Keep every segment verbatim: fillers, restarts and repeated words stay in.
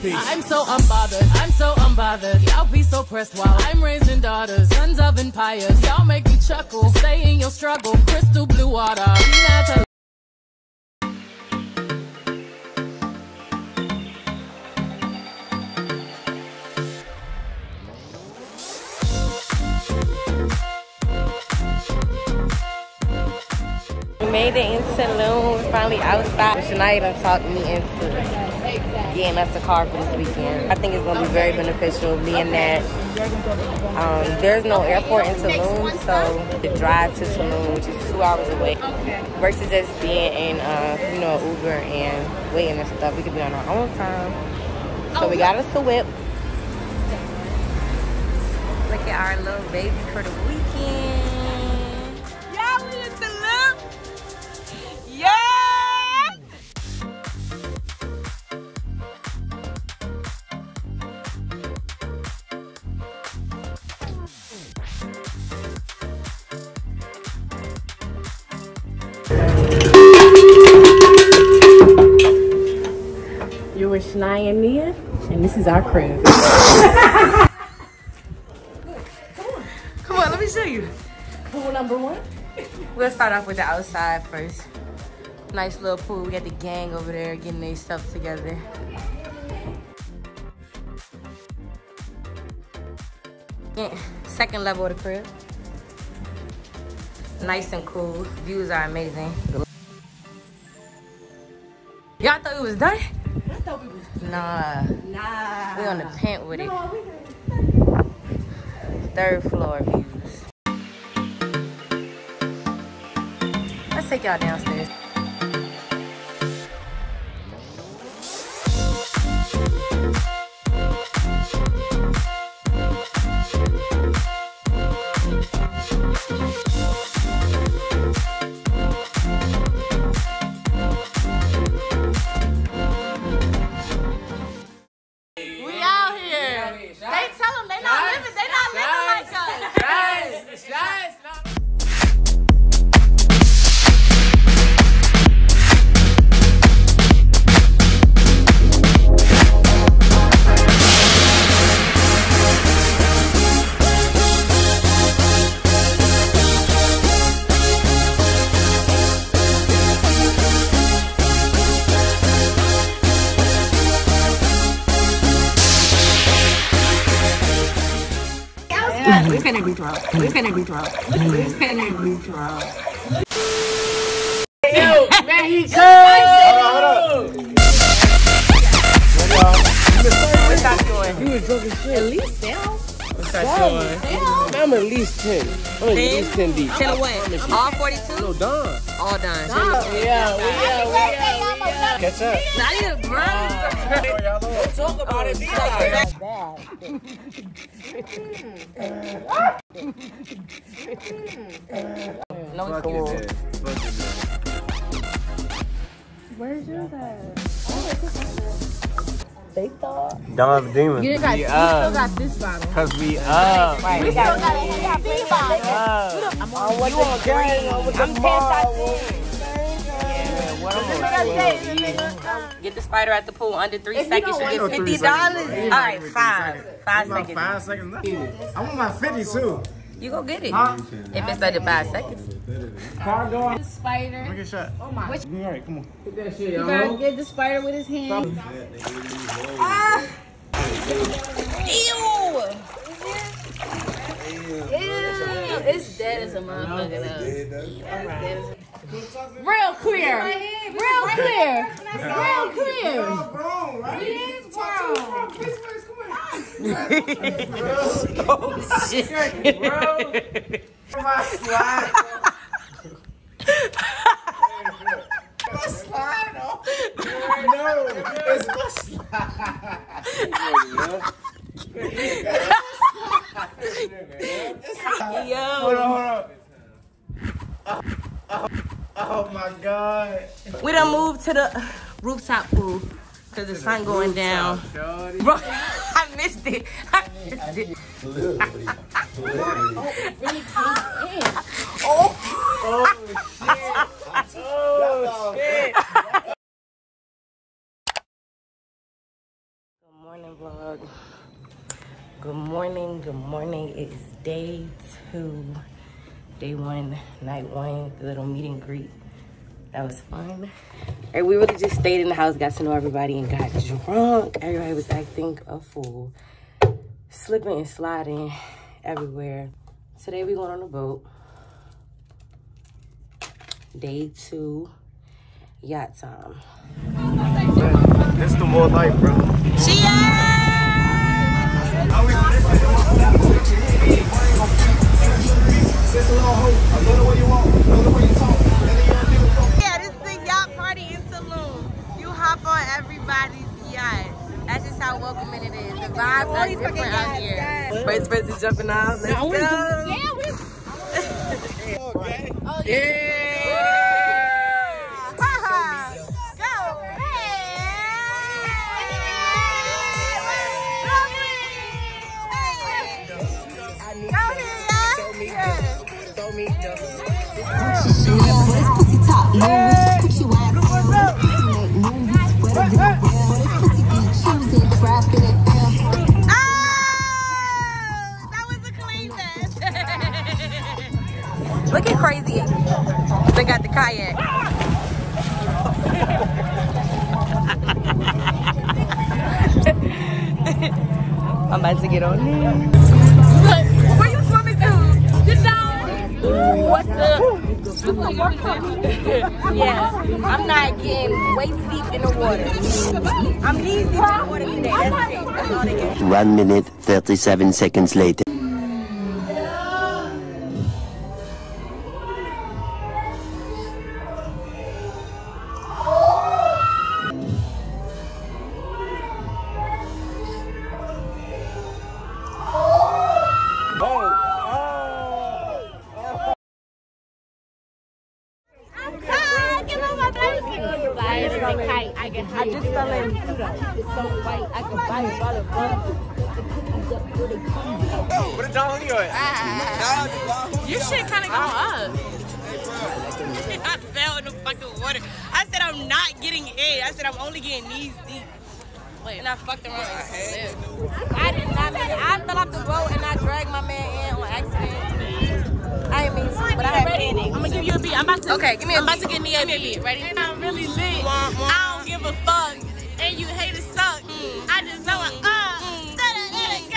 Peace. I'm so unbothered, I'm so unbothered. Y'all be so pressed while I'm raising daughters, sons of empires. Y'all make me chuckle, stay in your struggle. Crystal blue water. We made it in Tulum. We're finally outside. Shania done talked me into getting us a car for this weekend. I think it's going to be very beneficial being that um, there's no airport in Tulum, so the drive to Tulum, which is two hours away, versus just being in, uh, you know, Uber and waiting and stuff. We could be on our own time. So we got us a whip. Look at our little baby for the weekend. Yeah, we in Tulum. Yeah! You're with Shania and Nia, and this is our crib. Come on, let me show you. Pool number one. We'll start off with the outside first. Nice little pool. We got the gang over there getting their stuff together. Yeah, second level of the crib. Nice and cool. Views are amazing. Y'all thought we was done? I thought we was done. Nah. Nah. We on the pent with it. No, we Third floor views. Let's take y'all downstairs. We finna be drunk. We finna be drunk. We finna be drunk. Yo, Mexico! Hold on, What's that doing? You was drunk as shit. At least seven. What's that doing? I'm at least ten. I'm at least ten deep. ten of what? All forty-two? No, done. All done. Yeah, we out, we out, we out. Catch up. Not even bro. Don't talk about it. Be like No, it's cool. Where's yours at? They thought. Don Demon. You got, we still got this bottle. Cause we up. Right. We still got a big bottle. I'm on what the gang over the I'm ten Get the spider at the pool under three if seconds. You, you get fifty dollars. All right, five. Five seconds. Five seconds left. I want my fifty too. You go get it. Huh? If it's under five seconds. Car door. The spider. Make a shot. Oh my. Which, all right, come on. Get that shit, y'all. You gotta get the spider with his hand. Ah. Ew. Ew. It's dead as a motherfucker though. Real clear. Real clear. Real clear. Oh shit. My slide. My slide off. No, it's my slide. Yo. Hold on, hold on. Oh, oh, oh my God. We done moved to the rooftop pool because the sun going down. Bro, I missed it. I missed it. Literally. Literally. Oh, oh shit. Oh shit. day two, day one, night one, the little meet and greet. That was fun. And we really just stayed in the house, got to know everybody, and got drunk. Everybody was acting a fool, slipping and sliding everywhere. Today we going on a boat. Day two, yacht time. This the more life, bro. Cheers! Yeah, this is the yacht party in Tulum. You hop on everybody's yacht. That's just how welcoming it is. The vibes are different out here. First person jumping out. Let's go. Yeah, we. Oh, yeah. Looking crazy. They got the kayak. I'm about to get on there. Where you swimming to? Get down. What's up? Yeah, I'm not getting waist deep in the water. I'm knees deep in the water today. That's it. That's all they get. One minute, thirty-seven seconds later. I just fell in. It's so white. I can buy a bottle of Oh, put it down on yours. Your shit kind of go up. I fell in the fucking water. I said I'm not getting in. I said I'm only getting knees deep. Wait, and I fucked around and slipped. I did not mean it. I fell off the boat and I dragged my man in on accident. I didn't mean to, but I had panic. I'm gonna give you a beat. I'm about to. Okay, give me a I'm about beat. to give me a beat. Ready? I'm really lit. I don't give a fuck. And you hate to suck. Mm. I just know it. Uh, mm. let, it, let it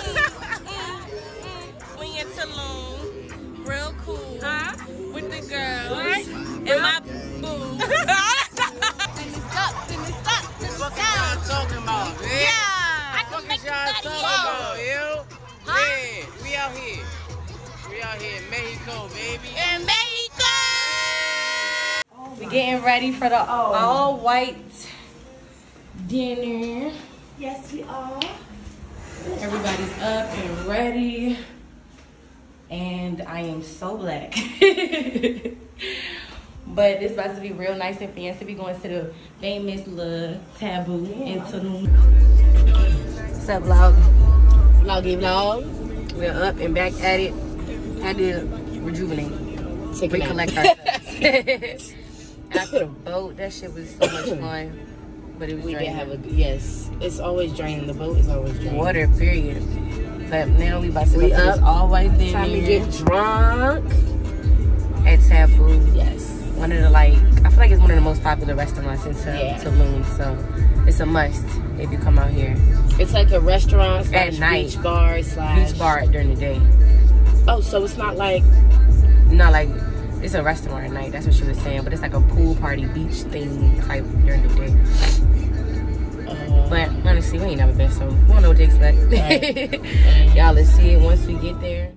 go. We in Tulum, real cool, huh? With the girls right? And my boo. And it's up, and it's up. What y'all talking about, man? Yeah. I can What make y'all it talking better. about, yo? Huh? Yeah, we out here. We out here in Mexico, baby. In Mexico. We're getting ready for the all white dinner. Yes, we are. Everybody's up and ready. And I am so black. But it's about to be real nice and fancy. We going to the famous Le Taboo in Tulum. What's up, vlog? VlogI vlog. We're up and back at it. Had to rejuvenate. Take a recollect ourselves. And I put a boat. That shit was so much fun. But it was We did draining. have a yes. It's always draining. The boat is always draining. Water, period. But now we about to We go to up. this all white dinner. Time to get drunk. At Taboo. Yes. One of the like, I feel like it's one of the most popular restaurants in Tul- Yeah. Tulum. So it's a must if you come out here. It's like a restaurant slash At night. beach bar slash Beach bar during the day. Oh, so it's not like Not like, it's a restaurant at night. That's what she was saying. But it's like a pool party, beach thing type during the day. uh, But honestly, we ain't never been, so we don't know what to expect. Right. Y'all, let's see it once we get there.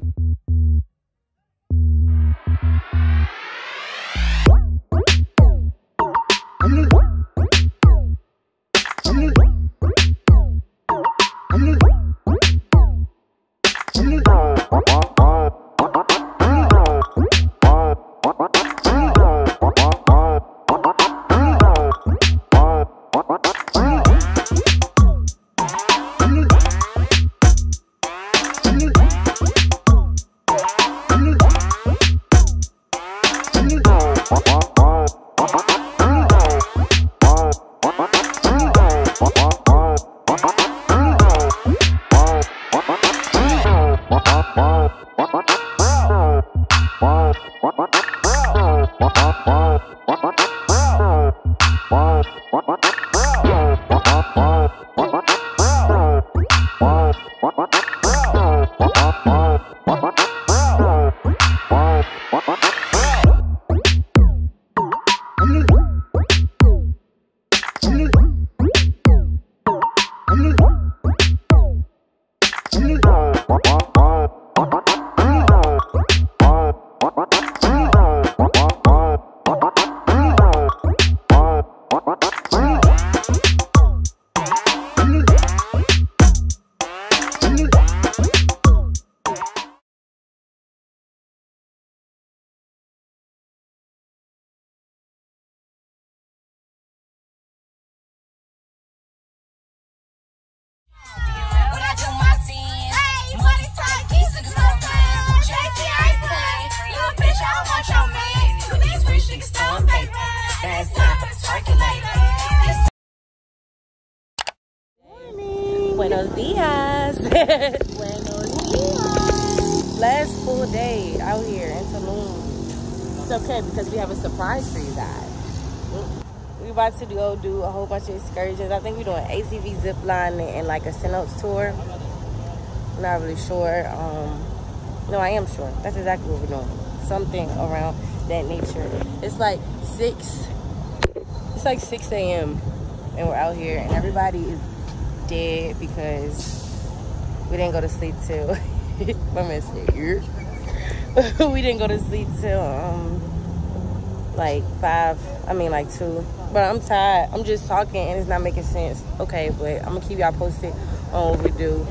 Buenos dias. Buenos dias. Last full day out here in Tulum. It's okay because we have a surprise for you guys. We about to go do a whole bunch of excursions. I think we're doing A T V zip line and like a Cenote tour. I'm not really sure. Um, no, I am sure. That's exactly what we're doing. Something around that nature. It's like six. It's like six A M and we're out here and everybody is dead because we didn't go to sleep till my man said here. We didn't go to sleep till um like five. I mean like two. But I'm tired. I'm just talking and it's not making sense. Okay, but I'm gonna keep y'all posted on what we do.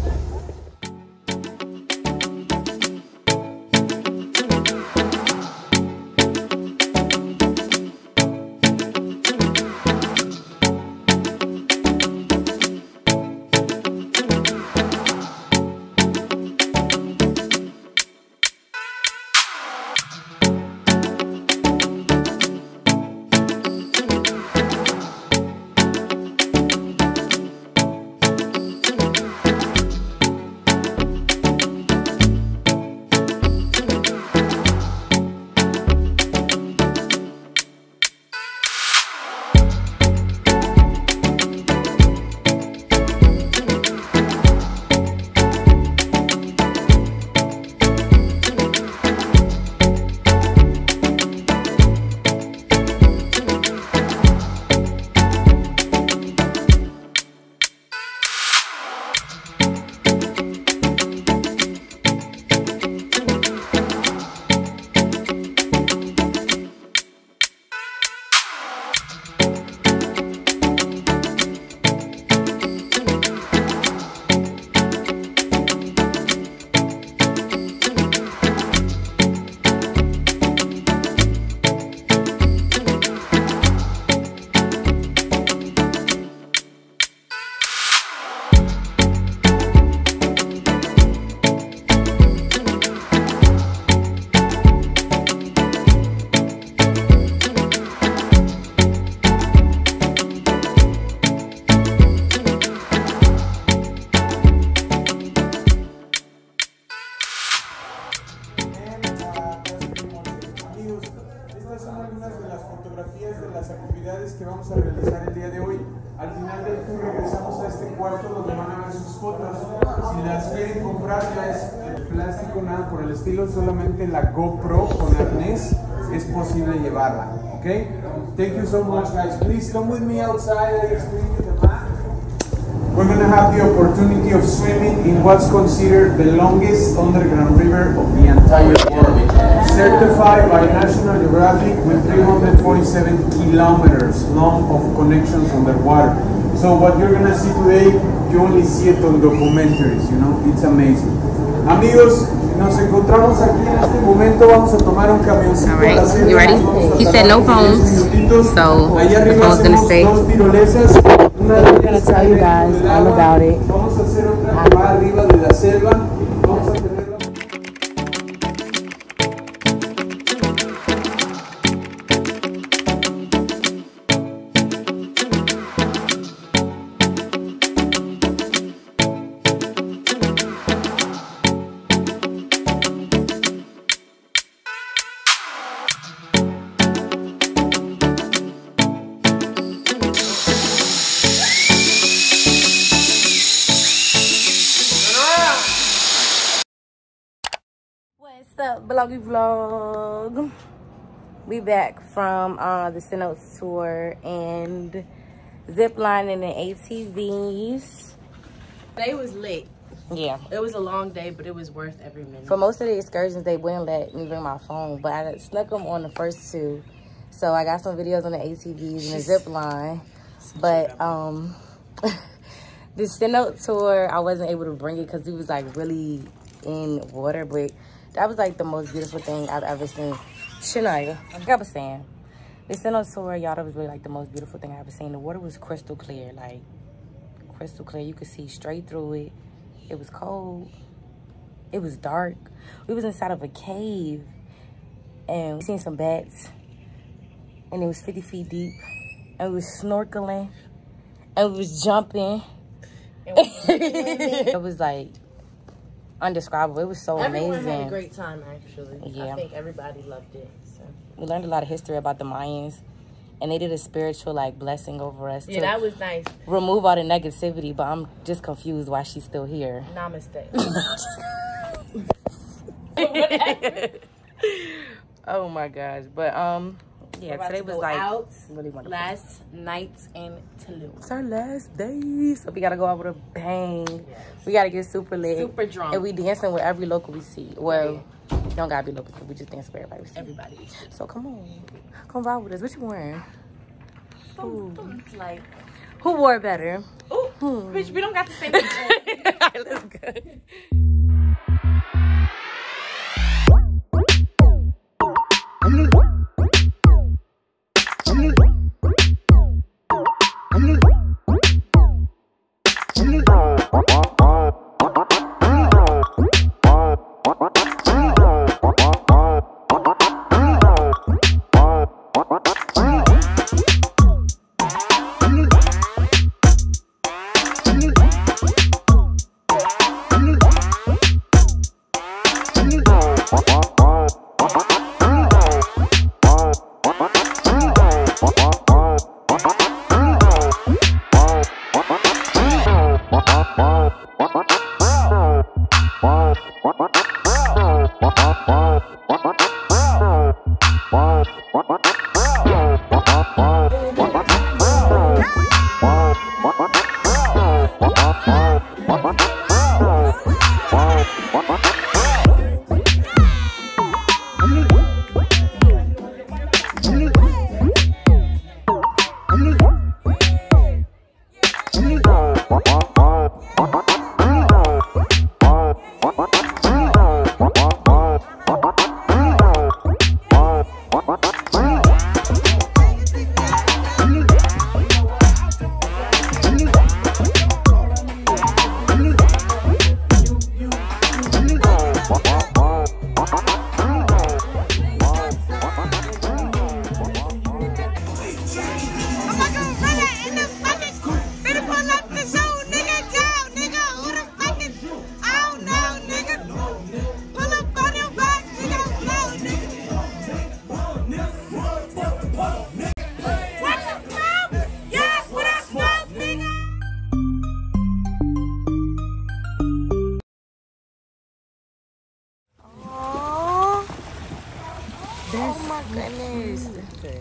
Que vamos a realizar el día de hoy. Al final del tour regresamos a este cuarto donde van a ver sus fotos. Si las quieren comprar, ya es el plástico, nada por el estilo, solamente la GoPro con arnés es posible llevarla. Okay? Thank you so much, guys. Please come with me outside. I explain you the map. We're going to have the opportunity of swimming in what's considered the longest underground river of the entire world. Certified by National Geographic with three hundred forty-seven kilometers long of connections underwater. So what you're gonna see today, you only see it on documentaries, you know, it's amazing. Amigos, nos encontramos aquí en este momento, vamos a tomar un camioncito. All right, you ready? He said no phones, so the phone's gonna stay. I'm gonna tell you guys all about it. Vamos a hacer otra acá arriba de la selva. Vamos a tener VlogI vlog. We back from uh, the Cenote tour and zip lining and A T Vs. They was lit. Yeah. It was a long day, but it was worth every minute. For most of the excursions, they wouldn't let me bring my phone, but I snuck them on the first two. So I got some videos on the A T Vs and the zip line. But um, the Cenote tour, I wasn't able to bring it because it was like really in water, but that was like the most beautiful thing I've ever seen. Shania, like I was saying, the Cenote tour, y'all, that was really like the most beautiful thing I ever seen. The water was crystal clear, like crystal clear. You could see straight through it. It was cold. It was dark. We was inside of a cave and we seen some bats and it was fifty feet deep and we was snorkeling and we was jumping. It was like undescribable. It was so Everyone amazing. had a great time, actually. Yeah. I think everybody loved it. So. We learned a lot of history about the Mayans, and they did a spiritual like blessing over us. Yeah, to that was nice. remove all the negativity, but I'm just confused why she's still here. Namaste. Oh my gosh. But um yeah, today to was go like out really wonderful. last night in Tulum. It's our last day, so we gotta go out with a bang. Yes. We gotta get super lit, Super drunk, and we dancing with every local we see. Well, yeah. You don't gotta be local, we just dance with everybody we see. Everybody. So come on, come vibe with us. What you wearing? So, like, who wore it better? Ooh, hmm. Bitch, we don't got the same thing. Alright, let's go. Oh my goodness.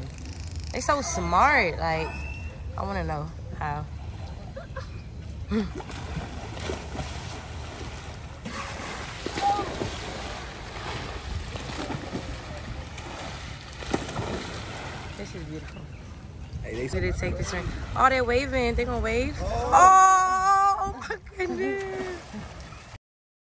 They so smart. Like, I want to know how. This is beautiful. Hey, they Did they take this ring? Oh, they're waving. They gonna wave? Oh, oh my goodness.